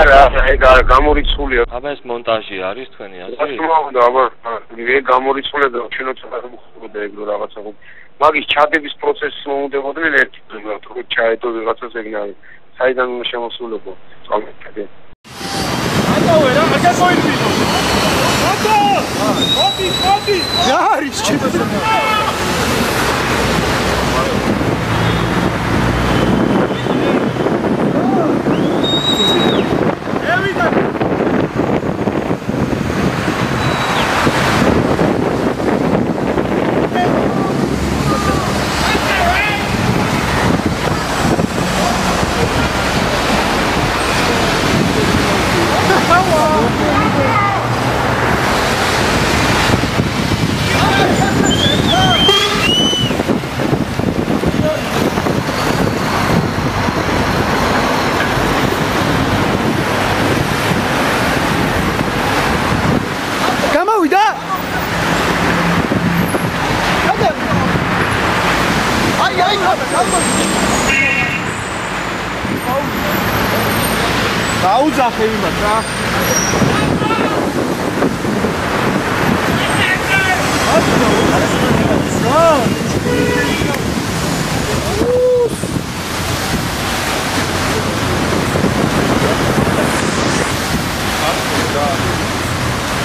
არა, გამორიცხულია. აბა ეს მონტაჟი არის თქვენი ასე? რა თქმა უნდა, აბა, მე გამორიცხულია და შენო ცოტა მოხდება ეგ რო რაღაცა. მაგის ჩადების პროცესს მოუნდებოდნენ ერთი დღე, თუ ჩაედო ვიღაცას ეგნარი. საიდან უნდა შემოსულებო? წავიდე. ატოვე რა, მაგას მოიწვიო. ატო! მოდი! რა არის ჩემს? დაუძახე იმას რა.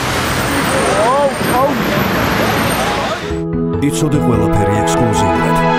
იცოდე ყველაფერი ექსკლუზიურად.